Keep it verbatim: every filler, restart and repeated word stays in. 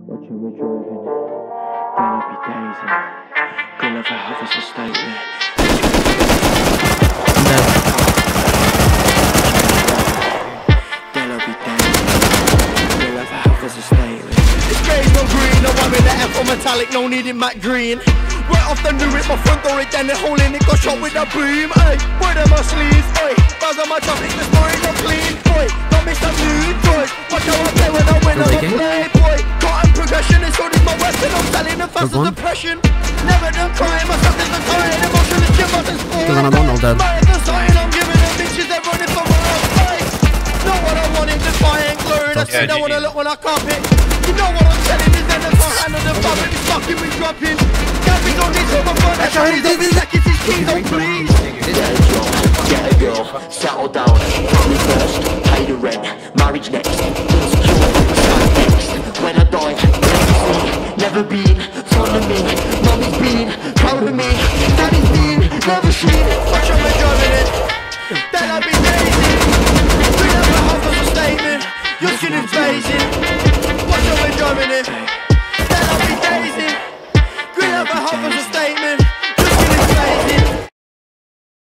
Watching we're driving, gonna be dazing. Girl of a house is stately. Gonna be dazing. Girl of a house is stately. It's grey, no green, no I'm in the F or metallic, no needing Matt Green. Right off the new it, my front door it down the hole in it, got shot with a beam. Ay, word of my sleeves, oi. Buzz on my traffic, the story no clean, boy. Don't miss that mood, boy. Watch how I play when I win, I'm a play, boy. Cotton progression, it's all in my weapon, I'm selling the fast as depression. Never done crying, my stuff is the time, emotion is chip, but it's full. My the sign, I'm giving them bitches, they're running for my life. Know what I want is defiant glory, that's it, I wanna look when I carpet. You know what I'm telling is that if I handle the fabric, it's fucking with dropping. Gapping on this over front, that's how David seconds, his king, don't please. Get a job, get a girl, settle down. Family first, pay the rent, marriage next. Insecure, stand next. When I die, never be